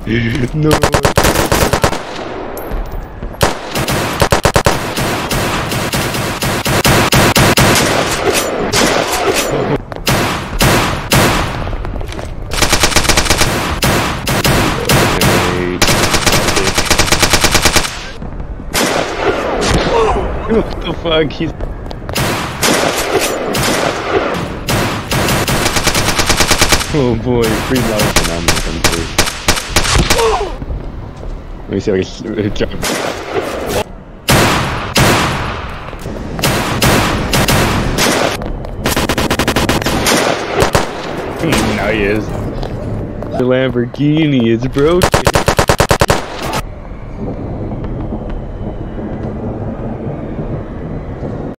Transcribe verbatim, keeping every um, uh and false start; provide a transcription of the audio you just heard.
No. What the fuck? He's oh boy, free life and I'm gonna come through. Let me see if I can jump. Now he is. The Lamborghini is broken.